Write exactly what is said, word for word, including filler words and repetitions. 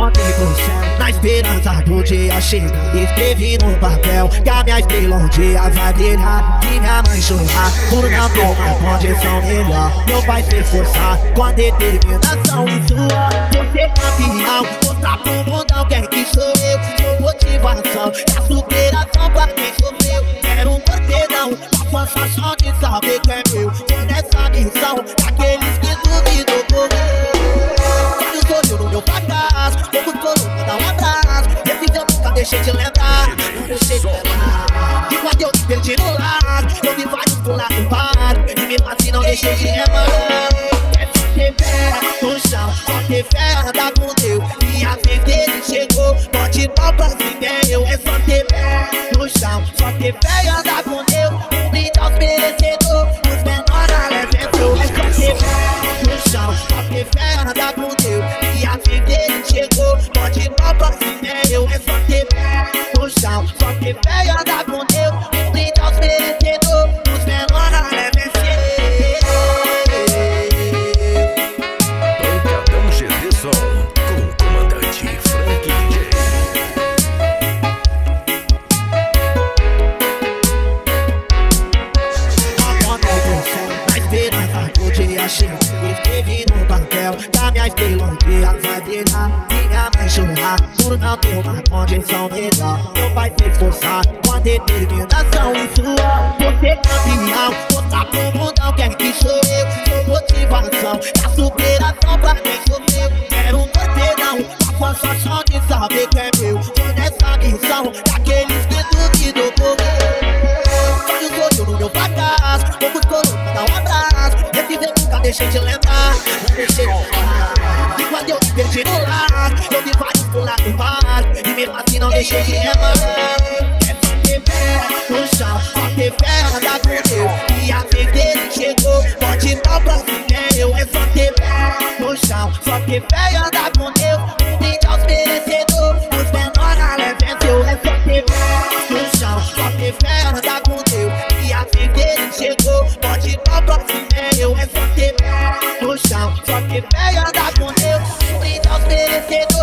Apontei pro céu, na esperança do dia chegar. Escrevi no papel que a minha estrela um dia vai brilhar. E minha mãe chorar por não ter uma condição melhor. Meu pai se esforçar com a determinação e suor. Vou ser campeão, mostrar pro mundão quem que sou eu. Sou motivação e a superação pra quem sofreu. Quero um cortedão com a sensação de saber que é meu. Tô nessa missão daqueles que duvidam correr. Quando sou eu no meu fracasso, poucos foram me dar um abraço. Esses eu nunca deixei de lembrar, não deixei de lembrar. E quando eu me perdi no lar, eu vi vários pular do bar. E mesmo assim não deixei de remar. É só ter fé no chão, só ter fé, andar com Deus. E a vez dele chegou, bote palma se deu. É só ter fé no chão, só ter fé e andar com Deus. Um brinde aos merecedores, os menores a leve entrou. É só ter fé no chão, só ter fé, andar com Deus. E a vez dele chegou, bote palma se deu. É só ter fé no chão, só ter fé e andar com Deus. Um brinde aos merecedores, os menores a leve entrou. Pancadão G D Som, com o comandante Frank D J. Apontei pro céu, na esperança do dia chegar. Escrevi no papel que a minha estrela um dia vai brilhar. E minha mãe chorar por não ter uma condição melhor. Meu pai se esforçar com a determinação e suor. Vou ser campeão, mostrar pro mundão quem que sou eu. Sou motivação e a superação pra quem sofreu. Quero um cortedão com a sensação de saber que é meu. Tô nessa missão daqueles que duvidam correr. Quando sou eu no meu fracasso, poucos foram me dar um abraço. Esses eu nunca deixei de lembrar, não deixei de lembrar. E quando eu me perdi no lar, eu vi vários pular do bar. E mesmo assim não deixei de remar. É só ter fé no chão, só ter fé, andar com Deus. E a vez dele chegou, pode dar pra si meu. É só ter fé no chão, só ter fé e andar com Deus. Um brinde aos merecedores, os menores a leve venceu. É só ter fé no chão, só ter fé, andar com Deus. E a vez dele chegou, pode dar pra si meu. É só ter fé no chão, só ter fé e andar com Deus. Um brinde aos merecedores.